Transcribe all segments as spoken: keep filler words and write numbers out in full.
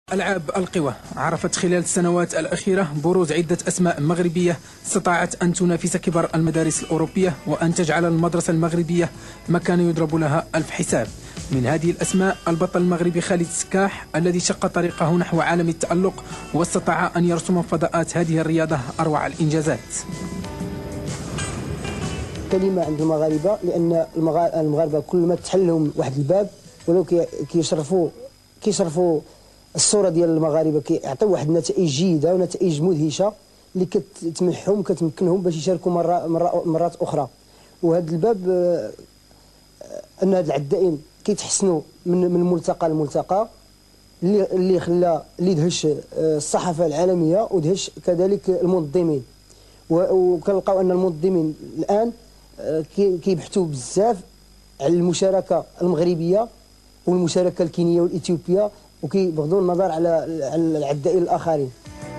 ألعاب القوى عرفت خلال السنوات الأخيرة بروز عدة أسماء مغربية استطاعت أن تنافس كبار المدارس الأوروبية وأن تجعل المدرسة المغربية مكان يضرب لها ألف حساب. من هذه الأسماء البطل المغربي خالد السكاح الذي شق طريقه نحو عالم التألق واستطاع أن يرسم فضاءات هذه الرياضة أروع الإنجازات. كلمة عند المغاربة، لأن المغاربة كل ما تحل لهم واحد الباب ولو كيشرفوا كيشرفوا الصورة ديال المغاربة، كيعطيو واحد النتائج جيدة ونتائج مدهشة اللي كتمنحهم كتمكنهم باش يشاركوا مرة مرة مرات أخرى. وهذا الباب أن هاد العدائين كيتحسنوا من من ملتقى لملتقى اللي اللي خلى اللي دهش الصحافة العالمية ودهش كذلك المنظمين، وكنلقاو أن المنظمين الآن كيبحثوا بزاف على المشاركة المغربية والمشاركة الكينية والإثيوبية، وكيبغضوا النظر على على العدائين الآخرين.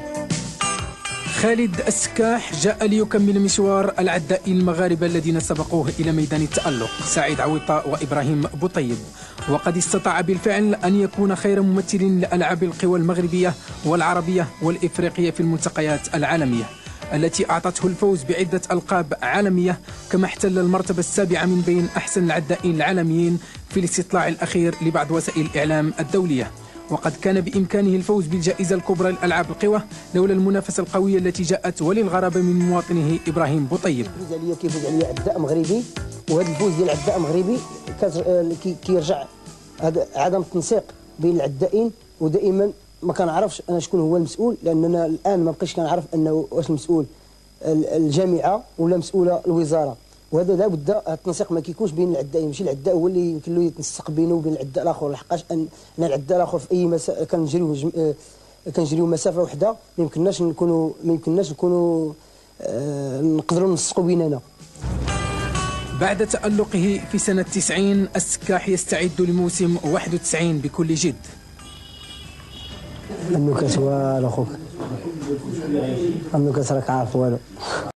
خالد السكاح جاء ليكمل مشوار العدائين المغاربة الذين سبقوه إلى ميدان التألق، سعيد عويطة وإبراهيم بوطيب، وقد استطاع بالفعل أن يكون خير ممثل لألعاب القوى المغربية والعربية والإفريقية في الملتقيات العالمية التي أعطته الفوز بعدة ألقاب عالمية، كما احتل المرتبة السابعة من بين أحسن العدائين العالميين في الاستطلاع الأخير لبعض وسائل الإعلام الدولية. وقد كان بإمكانه الفوز بالجائزة الكبرى لألعاب القوى لولا المنافسة القوية التي جاءت وللغرابة من مواطنه إبراهيم بوطيب. كيفوز عليا كيفوز عليا عداء مغربي، وهذا الفوز ديال عداء مغربي كيرجع هذا عدم التنسيق بين العدائين، ودائما ما كنعرفش انا شكون هو المسؤول، لاننا الان ما بقيتش كنعرف انه واش المسؤول الجامعه ولا مسؤوله الوزاره، وهذا لابد التنسيق ما كيكونش بين العدائين، ماشي العداء هو اللي يمكن له يتنسق بينه وبين العداء الاخر، لحقاش ان العداء الاخر في اي مسافه كنجريو جم... كنجريو مسافه وحده ما يمكنناش نكونوا ما يمكنناش نكونوا آه... نقدروا ننسقوا بيننا. بعد تألقه في سنة تسعين السكاح يستعد لموسم واحد وتسعين بكل جد. النكت والو خوك، النكت راك عارف والو.